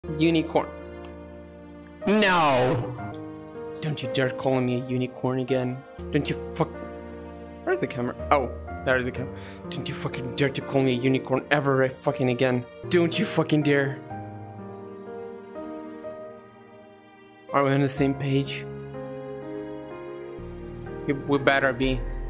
Unicorn. No! Don't you dare call me a unicorn again. Don't you fuck... Where's the camera? Oh, there is the camera. Don't you fucking dare to call me a unicorn ever fucking again. Don't you fucking dare. Are we on the same page? We better be.